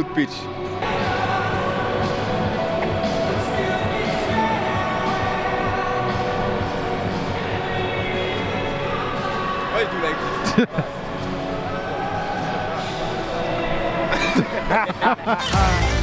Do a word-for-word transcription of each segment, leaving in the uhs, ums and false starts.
good pitch. Why do you like this?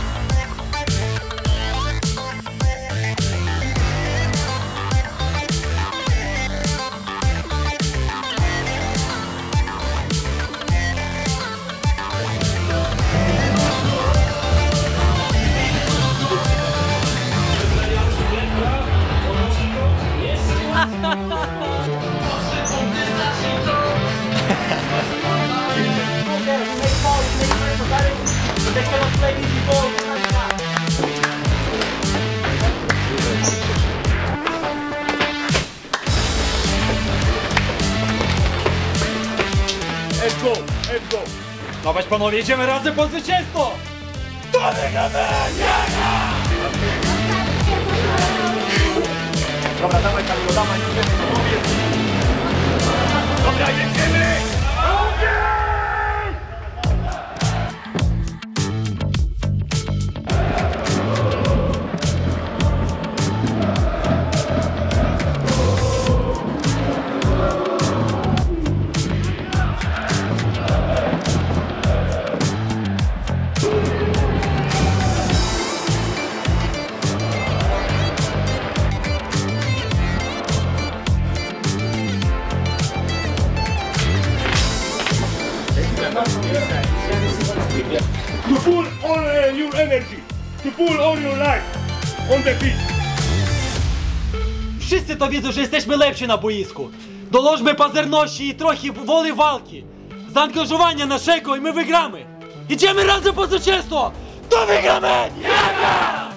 Let's go, let's go! Dawać panowie, jedziemy razem po zwycięstwo! To wygramy! Dobra, dawaj Kamilo, dawaj, jedziemy, dobra, jedziemy! To pull all uh, your energy, to pull all your life on the pitch. Wszyscy to wiedzą, że jesteśmy lepsi na boisku. Dołożmy pazerności i trochę woli walki. Zaangażowania naszego i my wygramy. Idziemy razem po zwycięstwo. To wygramy! Jaka!